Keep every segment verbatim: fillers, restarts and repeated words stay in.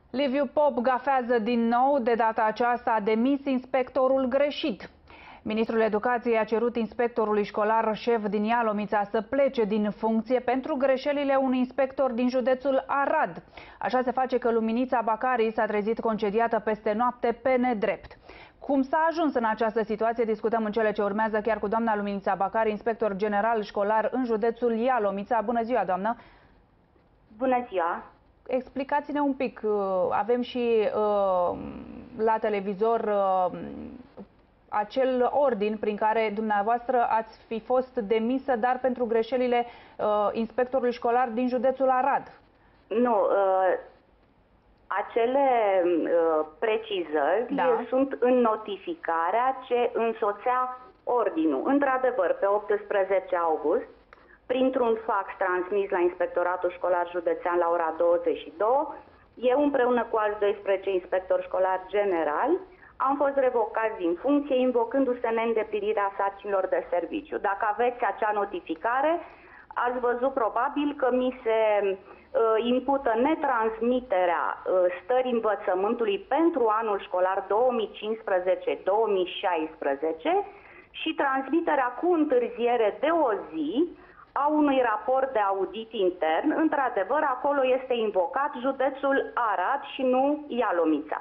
Liviu Pop gafează din nou, de data aceasta a demis inspectorul greșit. Ministrul Educației a cerut inspectorului școlar șef din Ialomița să plece din funcție pentru greșelile unui inspector din județul Arad. Așa se face că Luminița Bacari s-a trezit concediată peste noapte pe nedrept. Cum s-a ajuns în această situație, discutăm în cele ce urmează chiar cu doamna Luminița Bacari, inspector general școlar în județul Ialomița. Bună ziua, doamnă! Bună ziua! Explicați-ne un pic, avem și uh, la televizor uh, acel ordin prin care dumneavoastră ați fi fost demisă, dar pentru greșelile uh, inspectorului școlar din județul Arad. Nu, uh, acele uh, precizări da. sunt în notificarea ce însoțea ordinul. Într-adevăr, pe optsprezece august, printr-un fax transmis la Inspectoratul Școlar Județean la ora douăzeci și două, eu împreună cu alți doisprezece inspectori școlari generali am fost revocați din funcție, invocându-se neîndeplinirea sarcinilor de serviciu. Dacă aveți acea notificare, ați văzut probabil că mi se uh, impută netransmiterea uh, stării învățământului pentru anul școlar două mii cincisprezece două mii șaisprezece și transmiterea cu întârziere de o zi a unui raport de audit intern. Într-adevăr, acolo este invocat județul Arad și nu Ialomița.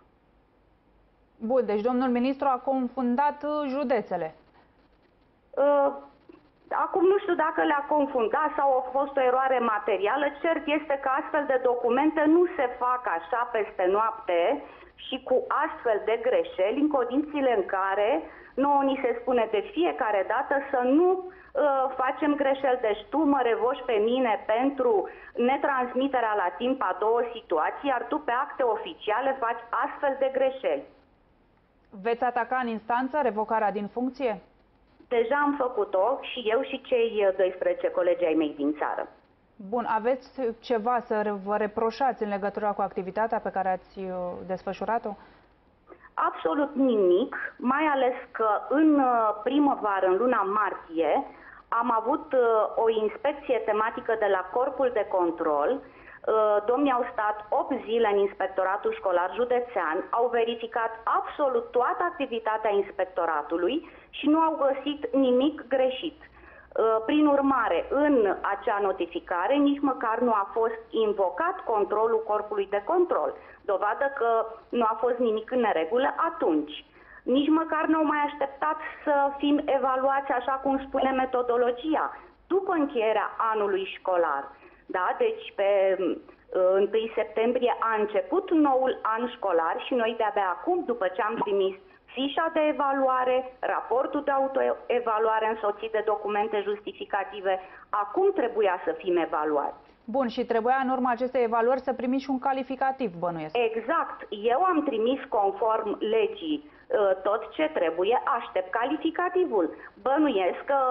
Bun, deci domnul ministru a confundat județele. Uh, acum nu știu dacă le-a confundat sau a fost o eroare materială. Cert este că astfel de documente nu se fac așa peste noapte și cu astfel de greșeli, în condițiile în care nouă ni se spune de fiecare dată să nu Uh, facem greșeli. Deci tu mă revoși pe mine pentru netransmiterea la timp a două situații, iar tu pe acte oficiale faci astfel de greșeli. Veți ataca în instanță revocarea din funcție? Deja am făcut-o și eu și cei doisprezece colegi ai mei din țară. Bun, aveți ceva să vă reproșați în legătură cu activitatea pe care ați desfășurat-o? Absolut nimic, mai ales că în primăvară, în luna martie, am avut uh, o inspecție tematică de la Corpul de Control. Uh, domnii au stat opt zile în Inspectoratul Școlar Județean, au verificat absolut toată activitatea inspectoratului și nu au găsit nimic greșit. Uh, prin urmare, în acea notificare nici măcar nu a fost invocat controlul Corpului de Control, dovadă că nu a fost nimic în neregulă atunci. Nici măcar nu au mai așteptat să fim evaluați așa cum spune metodologia, după încheierea anului școlar. Da? Deci pe întâi septembrie a început noul an școlar și noi de-abia acum, după ce am trimis fișa de evaluare, raportul de autoevaluare însoțit de documente justificative, acum trebuia să fim evaluați. Bun, și trebuia în urma acestei evaluări să primiți și un calificativ, bănuiesc. Exact. Eu am trimis conform legii tot ce trebuie, aștept calificativul. Bănuiesc că,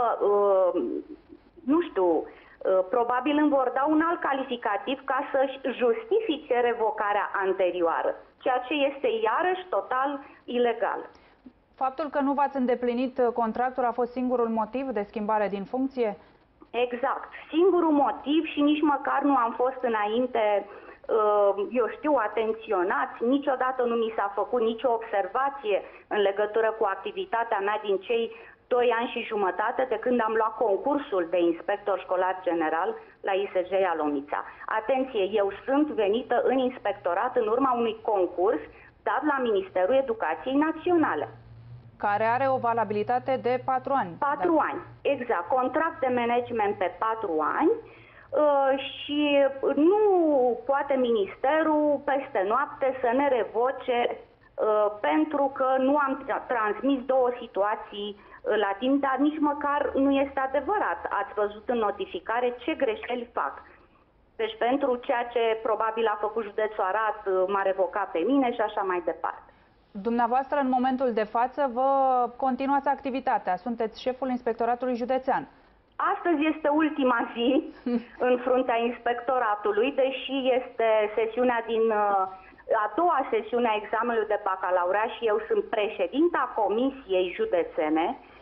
nu știu, probabil îmi vor da un alt calificativ ca să-și justifice revocarea anterioară, ceea ce este iarăși total ilegal. Faptul că nu v-ați îndeplinit contractul a fost singurul motiv de schimbare din funcție? Exact. Singurul motiv și nici măcar nu am fost înainte, eu știu, atenționați. Niciodată nu mi s-a făcut nicio observație în legătură cu activitatea mea din cei doi ani și jumătate de când am luat concursul de inspector școlar general la I S J Ialomița. Atenție, eu sunt venită în inspectorat în urma unui concurs dat la Ministerul Educației Naționale. Care are o valabilitate de patru ani. Patru dacă... ani, exact. Contract de management pe patru ani uh, și nu poate Ministerul peste noapte să ne revoce uh, pentru că nu am transmis două situații uh, la timp, dar nici măcar nu este adevărat. Ați văzut în notificare ce greșeli fac. Deci pentru ceea ce probabil a făcut județul Arad, m-a revocat pe mine și așa mai departe. Dumneavoastră, în momentul de față, vă continuați activitatea. Sunteți șeful Inspectoratului Județean. Astăzi este ultima zi în fruntea Inspectoratului, deși este sesiunea din a doua sesiune a examenului de bacalaureat și eu sunt președinta Comisiei Județene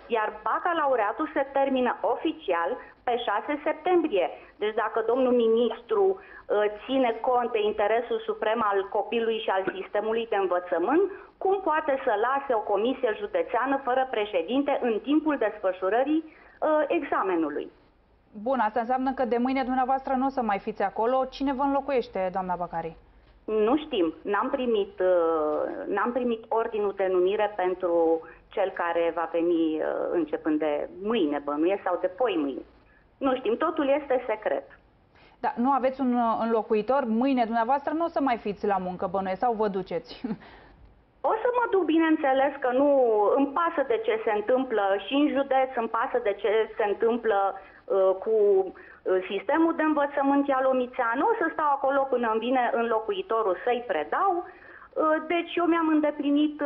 iar bacalaureatul se termină oficial pe șase septembrie. Deci dacă domnul ministru uh, ține cont de interesul suprem al copilului și al sistemului de învățământ, cum poate să lase o comisie județeană fără președinte în timpul desfășurării uh, examenului? Bun, asta înseamnă că de mâine dumneavoastră nu o să mai fiți acolo. Cine vă înlocuiește, doamna Bacari? Nu știm. N-am primit, uh, n-am primit ordinul de numire pentru cel care va veni uh, începând de mâine, bănuie, sau de poi mâine. Nu știm, totul este secret. Da, nu aveți un înlocuitor? Mâine dumneavoastră nu o să mai fiți la muncă, bănuie, sau vă duceți? O să mă duc, bineînțeles, că nu îmi pasă de ce se întâmplă și în județ, îmi pasă de ce se întâmplă uh, cu sistemul de învățământ Ialomițean. O să stau acolo până îmi vine înlocuitorul să-i predau. Deci eu mi-am îndeplinit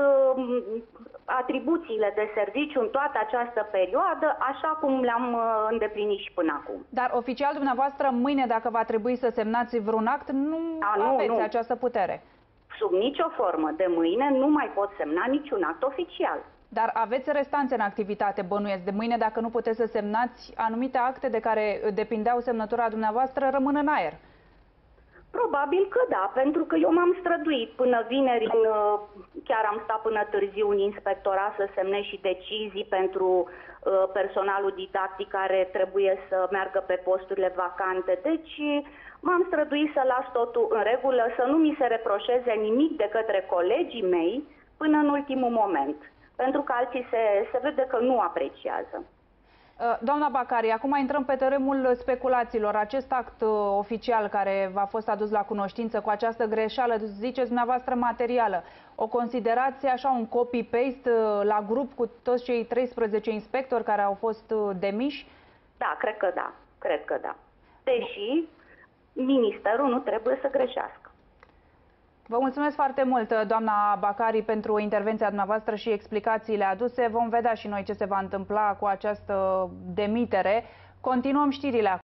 atribuțiile de serviciu în toată această perioadă, așa cum le-am îndeplinit și până acum. Dar oficial dumneavoastră, mâine, dacă va trebui să semnați vreun act, nu, A, nu aveți nu. această putere? Sub nicio formă. De mâine nu mai pot semna niciun act oficial. Dar aveți restanțe în activitate, bănuiesc. De mâine, dacă nu puteți să semnați, anumite acte de care depindeau semnătura dumneavoastră rămân în aer. Probabil că da, pentru că eu m-am străduit până vineri, în, chiar am stat până târziu în inspectorat să semnez și decizii pentru uh, personalul didactic care trebuie să meargă pe posturile vacante. Deci m-am străduit să las totul în regulă, să nu mi se reproșeze nimic de către colegii mei până în ultimul moment. Pentru că alții se, se vede că nu apreciază. Doamna Bacari, acum intrăm pe terenul speculațiilor. Acest act oficial care v-a fost adus la cunoștință cu această greșeală, ziceți dumneavoastră materială, o considerați așa un copy-paste la grup cu toți cei treisprezece inspectori care au fost demiși? Da, cred că da. Cred că da. Deși ministerul nu trebuie să greșească. Vă mulțumesc foarte mult, doamna Bacari, pentru intervenția dumneavoastră și explicațiile aduse. Vom vedea și noi ce se va întâmpla cu această demitere. Continuăm știrile.